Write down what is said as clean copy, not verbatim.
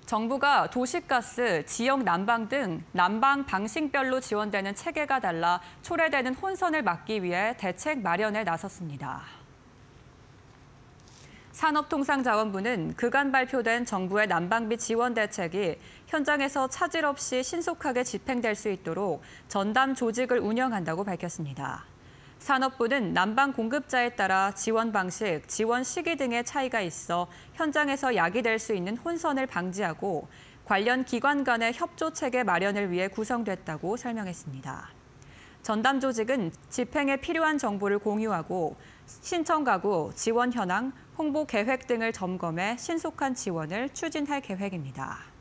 정부가 도시가스, 지역 난방 등 난방 방식별로 지원되는 체계가 달라 초래되는 혼선을 막기 위해 대책 마련에 나섰습니다. 산업통상자원부는 그간 발표된 정부의 난방비 지원 대책이 현장에서 차질 없이 신속하게 집행될 수 있도록 전담 조직을 운영한다고 밝혔습니다. 산업부는 난방 공급자에 따라 지원 방식, 지원 시기 등의 차이가 있어 현장에서 야기될 수 있는 혼선을 방지하고 관련 기관 간의 협조 체계 마련을 위해 구성됐다고 설명했습니다. 전담 조직은 집행에 필요한 정보를 공유하고 신청 가구, 지원 현황, 홍보 계획 등을 점검해 신속한 지원을 추진할 계획입니다.